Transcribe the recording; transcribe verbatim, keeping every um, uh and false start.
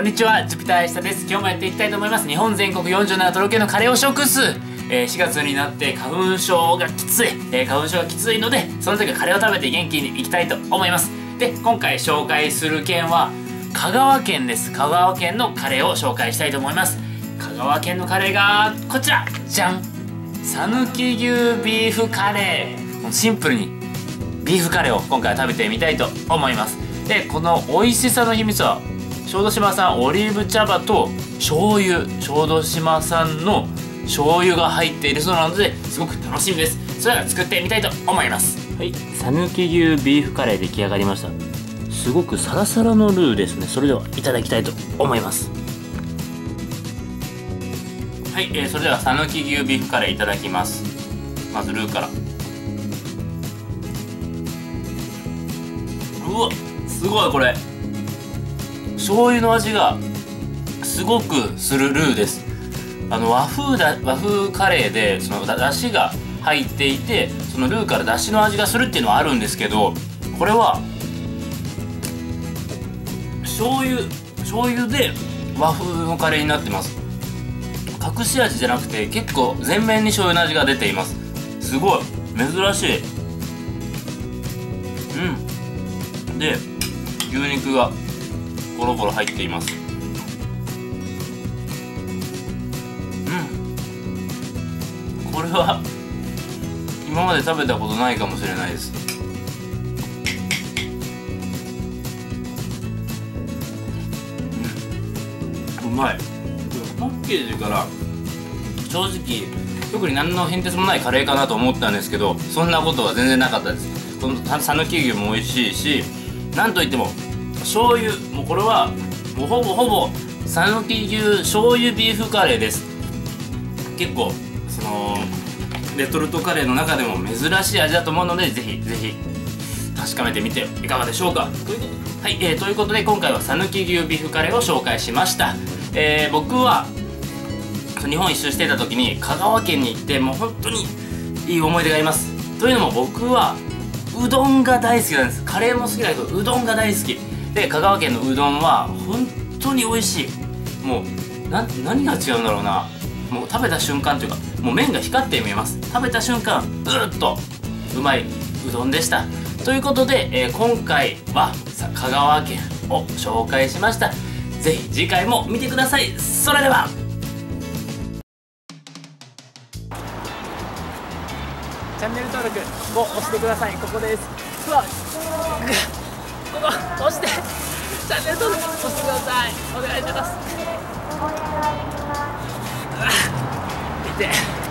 んにちは、ジュピター下です。今日もやっていきたいと思います。日本全国よんじゅうなな都道府県のカレーを食数、えー、しがつになって花粉症がきつい、えー、花粉症がきついので、その時はカレーを食べて元気にいきたいと思います。で、今回紹介する県は香川県です。香川県のカレーを紹介したいと思います。香川県のカレーがこちら、じゃん、讃岐牛ビーフカレー。シンプルにビーフカレーを今回は食べてみたいと思います。で、この美味しさの秘密は小豆島産オリーブ茶葉と醤油、小豆島産の醤油が入っているそうなので、すごく楽しみです。それでは作ってみたいと思います。はい、讃岐牛ビーフカレー出来上がりました。すごくサラサラのルーですね。それではいただきたいと思います。はい、えー、それでは讃岐牛ビーフカレーいただきます。まずルーから。うわ、すごい。これ醤油の味がすごくするルーです。あの和風だ和風カレーでそのだだしが入っていて、そのルーからだしの味がするっていうのはあるんですけど、これは醤油醤油で和風のカレーになってます。隠し味じゃなくて結構全面に醤油の味が出ています。すごい珍しい。うんで、牛肉がゴロゴロ入っています。うんこれは今まで食べたことないかもしれないです。うん、うまい。パッケージから正直特に何の変哲もないカレーかなと思ったんですけど、そんなことは全然なかったです。この讃岐牛も美味しいし、なんといっても醤油、もうこれはもうほぼほぼ讃岐牛醤油ビーフカレーです。結構そのレトルトカレーの中でも珍しい味だと思うので、ぜひぜひ確かめてみていかがでしょうか。はい、えー、ということで今回は讃岐牛ビーフカレーを紹介しました。えー、僕は日本一周していた時に香川県に行って、もう本当にいい思い出があります。というのも僕はうどんが大好きなんです。カレーも好きだけどうどんが大好きで、香川県のうどんは本当に美味しい。もうな何が違うんだろうな。もう食べた瞬間というか、もう麺が光って見えます。食べた瞬間うーっとうまいうどんでした。ということで、えー、今回は香川県を紹介しました。ぜひ次回も見てください。それではチャンネル登録を押してください。ここです。うわ、ここ押してチャンネル登録押してください。お願いします。あ、見て。